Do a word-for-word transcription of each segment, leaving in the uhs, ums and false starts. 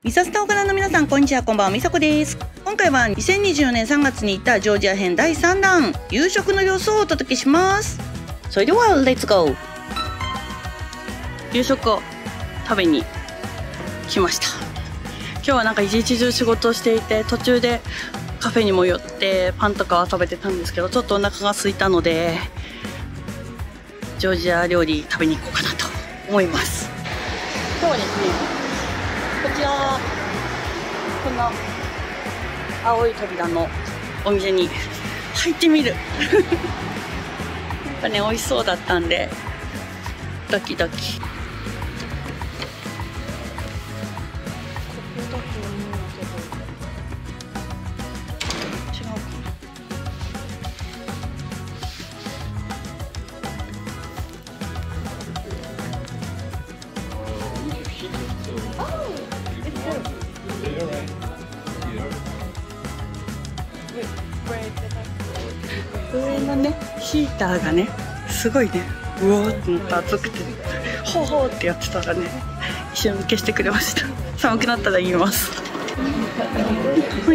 ミサスタをご覧の皆さん、こんにちは、こんばんは、みさこです。今回はにせんにじゅうよねんさんがつに行ったジョージア編だいさん弾、夕食の様子をお届けします。それではレッツゴー。夕食を食べに来ました。今日はなんか一日中仕事をしていて、途中でカフェにも寄ってパンとかは食べてたんですけど、ちょっとお腹が空いたのでジョージア料理食べに行こうかなと思います。今日はですね、こちらこの青い扉のお店に入ってみるなんかね、美味しそうだったんでドキドキ。上のねヒーターがねすごいね、うおーってなった熱くて、ほうほうってやってたらね一瞬消してくれました。寒くなったら言います。はい、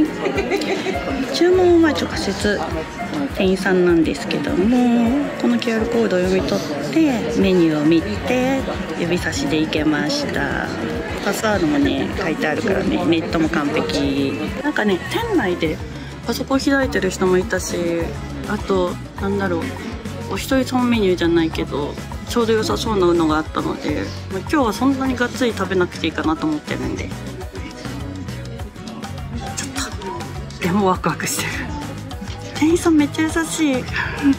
注文は直接店員さんなんですけども、この キューアール コードを読み取ってメニューを見て指差しで行けました。パスワードもね書いてあるからね、ネットも完璧。なんかね、店内でパソコン開いてる人もいたし、あとなんだろう、お一人様メニューじゃないけどちょうど良さそうなのがあったので、まあ、今日はそんなにがっつり食べなくていいかなと思ってるんで、ちょっとでもワクワクしてる。店員さんめっちゃ優しい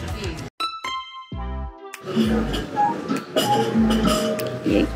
イエイ。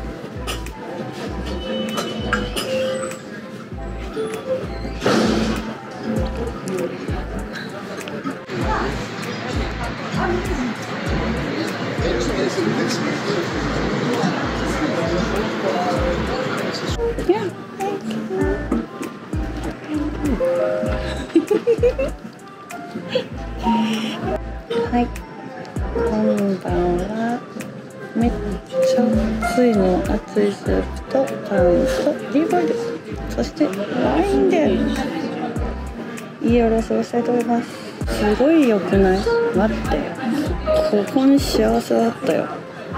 はい、こんばんは。めっちゃ熱いの、熱いスープとパンとリーボイル、そしてワインでいい夜を過ごしたいと思います。すごい良くない？待って、ここに幸せだったよ。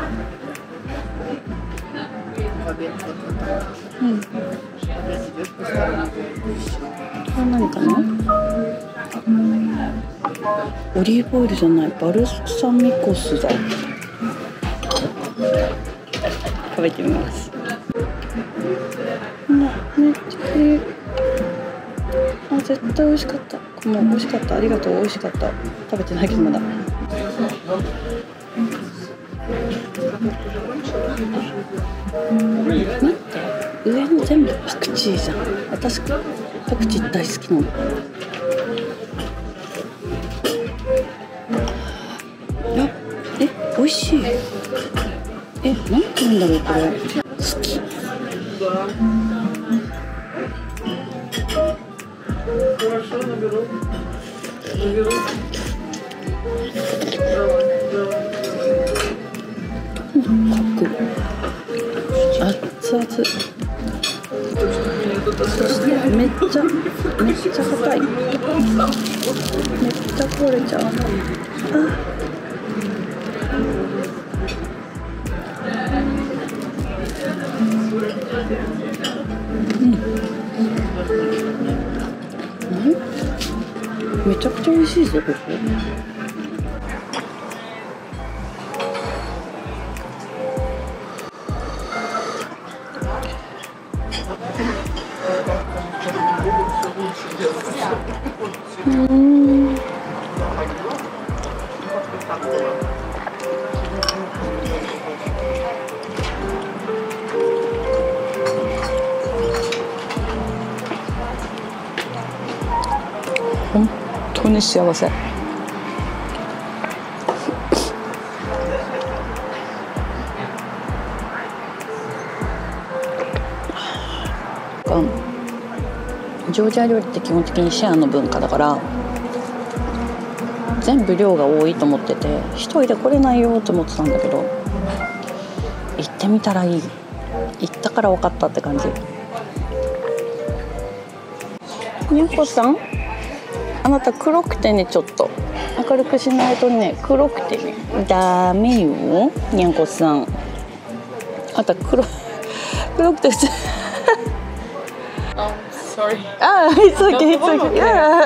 うん、これ何かな？オリーブオイルじゃない、バルサミコ酢だ。食べてみます。な、めっちゃいい。あ、絶対美味しかった。もう美味しかった。ありがとう、美味しかった。食べてないけどまだ。待って、上の全部パクチーじゃん。私パクチー大好きなの。え、美味しい。え、なんて言うんだろうこれ。好き。熱々。そしてめっちゃめっちゃ硬い。めっちゃこれちゃう。あ。うん、めちゃくちゃ美味しいぞここ。うん。本当に幸せ。ジョージア料理って基本的にシェアの文化だから、全部量が多いと思ってて一人で来れないよと思ってたんだけど、行ってみたらいい。行ったから分かったって感じ。 にゃこさん、あなた黒くてね、ちょっと明るくしないとね、黒くてねダメよ。にゃこさん、あなた黒黒くて Oh, sorry. ああ、it's okay, it's okay.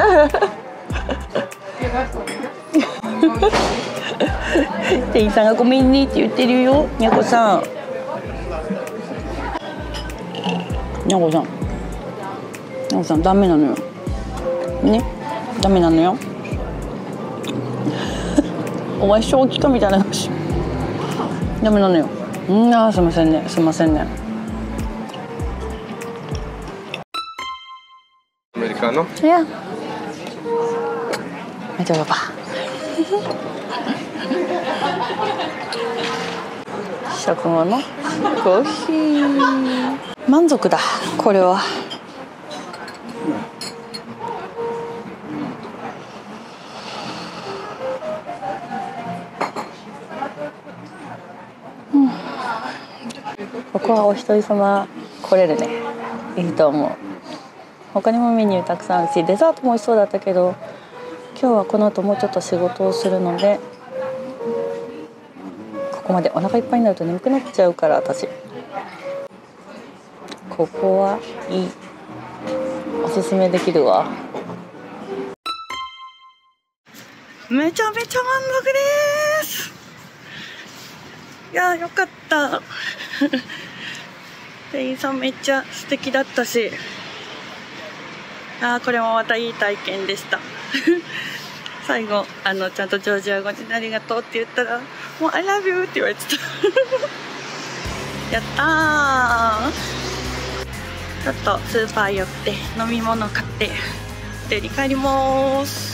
店員さんがごめんねって言ってるよ。にゃこさん、にゃこさん、にゃこさんダメなのよね、ダメなのよ。お前正気かみたいな話。ダメなのよ。うん、あー、すいませんね、すいませんね。 Americano? Ya. Ayo coba. 食後のコーヒー。満足だ、これは。うん、ここはお一人様来れるね。いいと思う。他にもメニューたくさんあるし、デザートも美味しそうだったけど、今日はこの後もうちょっと仕事をするので、ここまでお腹いっぱいになると眠くなっちゃうから、私ここはいい、おすすめできるわ。めちゃめちゃ満足です。いやー、よかった店員さんめっちゃ素敵だったし、あー、これもまたいい体験でした最後あのちゃんとジョージア語で「ありがとう」って言ったら「もう I love you」って言われてたやったー。ちょっとスーパー寄って飲み物買って家に帰ります。